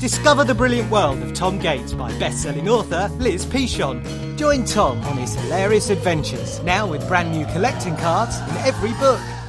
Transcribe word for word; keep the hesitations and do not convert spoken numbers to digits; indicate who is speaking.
Speaker 1: Discover the brilliant world of Tom Gates by best-selling author Liz Pichon. Join Tom on his hilarious adventures, now with brand new collecting cards in every book.